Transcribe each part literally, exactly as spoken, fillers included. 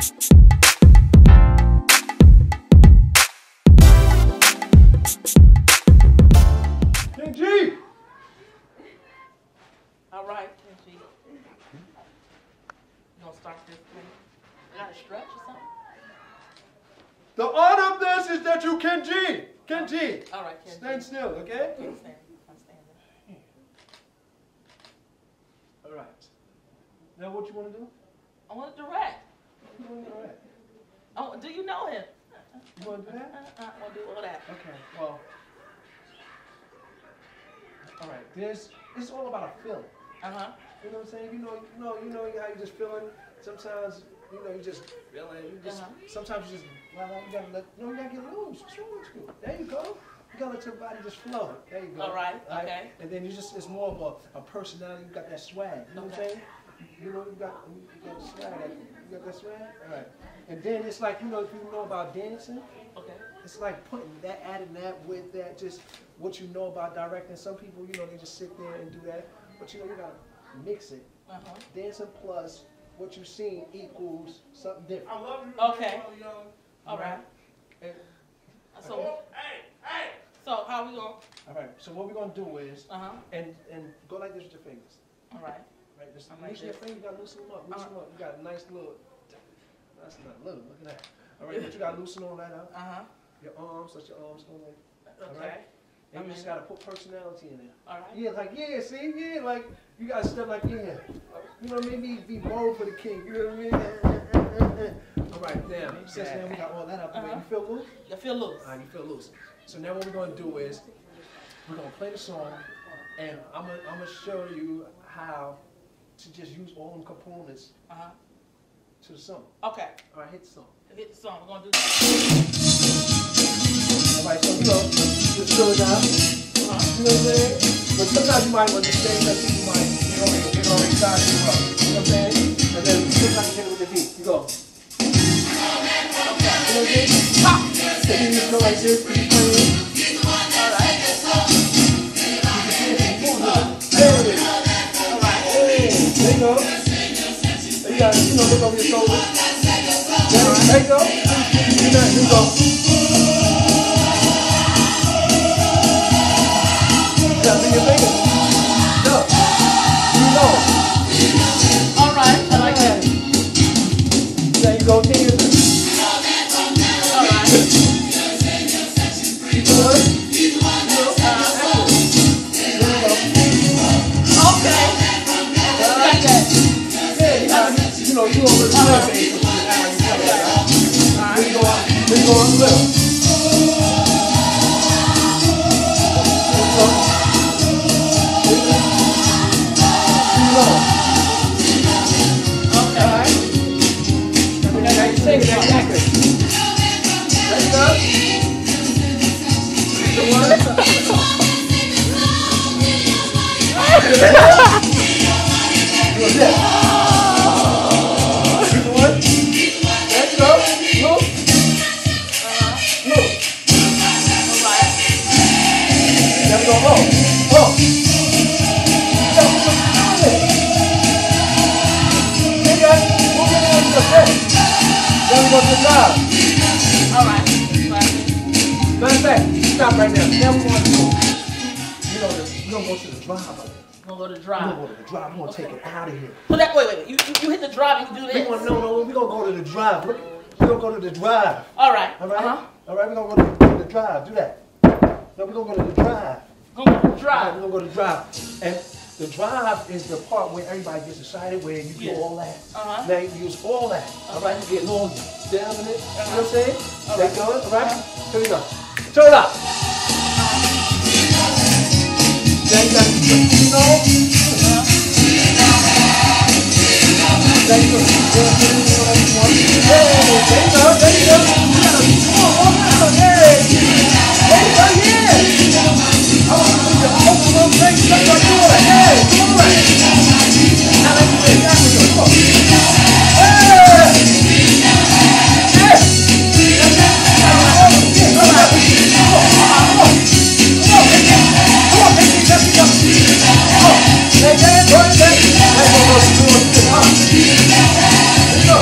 Kenji! All right, Kenji. You gonna start this thing? You gotta stretch or something? The art of this is that you Kenji! Kenji! All right, Kenji. Stand still, okay? I'm standing. I'm standing. All right. Now what you want to do? I want to direct. You want to direct? Oh, do you know him? You want to do that? I want to do all that. Okay, well. All right, there's, it's all about a feeling. Uh-huh. You know what I'm saying? You know, you know, you know how you just feeling. Sometimes, you know, you just feeling. You just, uh-huh. Sometimes you just, well, you gotta let, you know, you gotta get loose. What's wrong with you? There you go. You gotta let your body just flow. There you go. All right, All right? okay. And then you just, it's more of a, a personality. You got that swag. You know what I'm Okay. saying? You know, you got, you got the swag. You got that swag? All right. And then it's like, you know, if you know about dancing, Okay. it's like putting that, adding that with that, just what you know about directing. Some people, you know, they just sit there and do that. But, you know, you gotta mix it. Uh-huh. Dancing plus what you've seen equals something different. I love you. Okay. Young. All right. And, So, Hey, hey. so how we going? all right, so what we're gonna do is, Uh-huh. and and go like this with your fingers. All right. Right, just I'm like loosen your this. fingers, you gotta loosen them up, loosen Uh-huh. them up. You got a nice little, that's not little, look at that. All right, but you gotta loosen all that up. Uh-huh. Your arms, let your arms go like, all Okay. right? And you just gotta put personality in there. All right. Yeah, like, yeah, see, yeah, like, you gotta step like, yeah. You know, maybe be bold for the king, you know what I mean? All right, now, since now we got all that out the way, Uh-huh. you feel loose? You feel loose. All right, you feel loose. So now what we're gonna do is, we're gonna play the song, and I'm gonna, I'm gonna show you how to just use all them components Uh-huh. to the song. Okay. All right, hit the song. Hit the song. We're gonna do that. All right, so you know, just fill it out. Uh-huh. You know what I'm saying? But sometimes you might understand that people might, you know, they already started you up. You know what I'm saying? And then sometimes you hit it with the beat. You go. You know what I'm saying? Pop! So you just go like this, you playing. All right. There you go. There you go. You know, look over your shoulder. There you go. You know, you go. You gotta bring your fingers. Go. You know. All right. I like that. There you go. Take your fingers. All right. You good? Okay. Like that. Yeah, you gotta, you know, you over the uh-huh. Face. All right. Then you go on, then you go on the left. Okay. All right. I mean, now you sing it exactly. There you go. The one. Do this. All right. Matter of fact, stop right now. Now we want to go. You know, we're going to go to the drive. We're going to go to the We're drive. going to go to the drive. We're going to Okay. take it out of here. So that, wait, wait, wait. You, you, you hit the drive and you do We this? want, no, no, we're going to go to the drive. We're going to go to the drive. All right. All right? Uh-huh. All right, we're going to go to the drive. Do that. No, we're going to go to the drive. Go to the All right, drive. we're going to go to the drive. And the drive is the part where everybody gets excited, where you Yeah. do all that. Uh-huh. Now you use all that. All right, you're getting all down in it. You know what I'm saying? All There right. you go. All right? Here we go. Turn it up. Then you got, you know? There you go. Hey, there you go. There you go. Come on, one more. Hey. There you go. Yeah. I want you to open those things. That's what you're doing. Hey, come on. Now let me do it. Come on. Hey. Hey. All right. Come on. Come on. Come on, baby. Come on, baby. Let's go. Come on. Hey, hey, boy, hey. Hey, go, go, go, go. Let's go.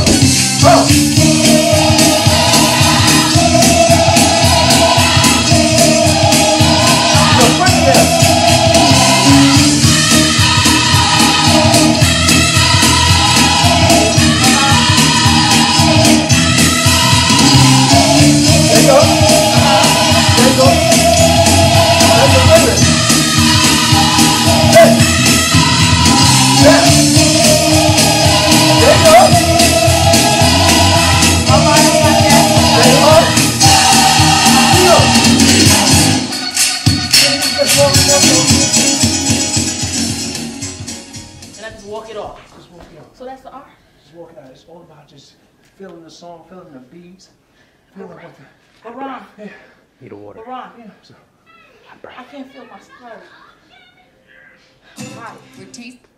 it off. Just walk it out. So that's the art? Just walk it out. It's all about just feeling the song, feeling the beats, feeling what the... But Ron, Yeah. Need a water. but Ron, Yeah. So, I can't feel my skirt. Why? Your teeth